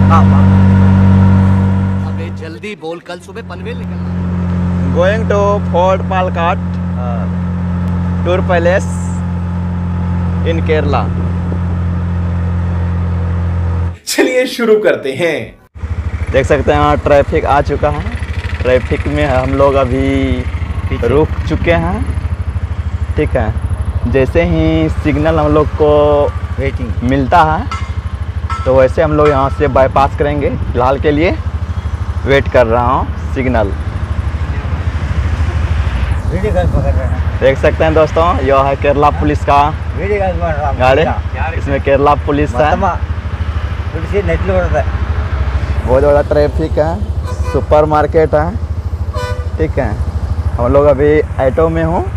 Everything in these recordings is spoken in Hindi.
अबे जल्दी बोल, कल सुबह पनवेल निकलना। Going to fort Palakkad tour palace in Kerala. चलिए शुरू करते हैं। देख सकते हैं यहाँ ट्रैफिक आ चुका है। ट्रैफिक में हम लोग अभी रुक चुके हैं। ठीक है, जैसे ही सिग्नल हम लोग को वेटिंग मिलता है तो वैसे हम लोग यहाँ से बाईपास करेंगे। फिलहाल के लिए वेट कर रहा हूँ सिग्नल। देख सकते हैं दोस्तों, यह है केरला पुलिस का गाड़ी। इसमें केरला पुलिस है। बहुत ज़्यादा ट्रैफिक है, सुपर मार्केट है। ठीक है, हम लोग अभी ऑटो में हूँ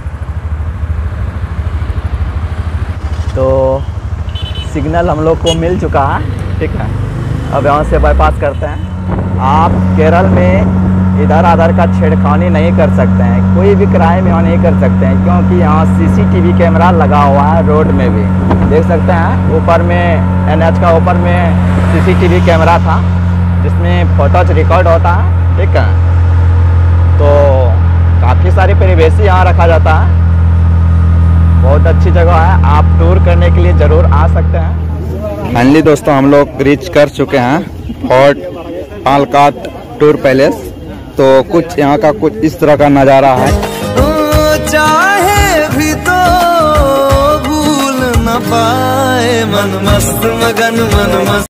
तो सिग्नल हम लोग को मिल चुका है। ठीक है, अब यहाँ से बाईपास करते हैं। आप केरल में इधर आधर का छेड़खानी नहीं कर सकते हैं, कोई भी क्राइम यहाँ नहीं कर सकते हैं, क्योंकि यहाँ सीसीटीवी कैमरा लगा हुआ है। रोड में भी देख सकते हैं, ऊपर में एनएच का ऊपर में सीसीटीवी कैमरा था जिसमें फोटोज रिकॉर्ड होता है। ठीक है, तो काफ़ी सारी परिवेशी यहाँ रखा जाता है। बहुत अच्छी जगह है, आप टूर करने के लिए ज़रूर आ सकते हैं। फाइनली दोस्तों हम लोग रीच कर चुके हैं फोर्ट पालकाट टूर पैलेस। तो कुछ यहाँ का कुछ इस तरह का नज़ारा है। चाहे भी तो भूल न पाए मन मस्त मगन मन मस्त।